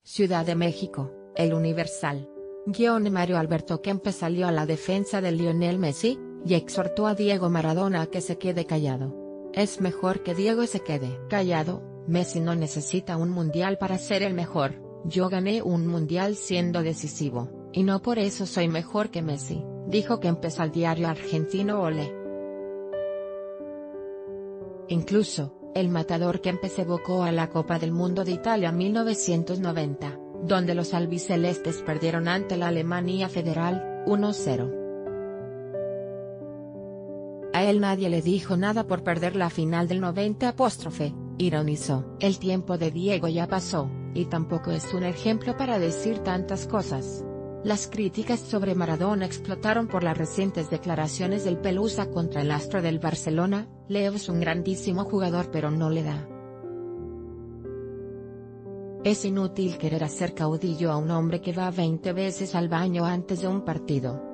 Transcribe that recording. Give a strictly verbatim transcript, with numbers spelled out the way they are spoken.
Ciudad de México, El Universal. Guión Mario Alberto Kempes salió a la defensa de Lionel Messi, y exhortó a Diego Maradona a que se quede callado. Es mejor que Diego se quede callado, Messi no necesita un mundial para ser el mejor, yo gané un mundial siendo decisivo, y no por eso soy mejor que Messi, dijo Kempes al diario argentino Ole. Incluso, el matador Kempes evocó a la Copa del Mundo de Italia mil novecientos noventa, donde los albicelestes perdieron ante la Alemania Federal, uno cero. A él nadie le dijo nada por perder la final del noventa apóstrofe, ironizó. El tiempo de Diego ya pasó, y tampoco es un ejemplo para decir tantas cosas. Las críticas sobre Maradona explotaron por las recientes declaraciones del Pelusa contra el astro del Barcelona. Leo es un grandísimo jugador pero no le da. Es inútil querer hacer caudillo a un hombre que va veinte veces al baño antes de un partido.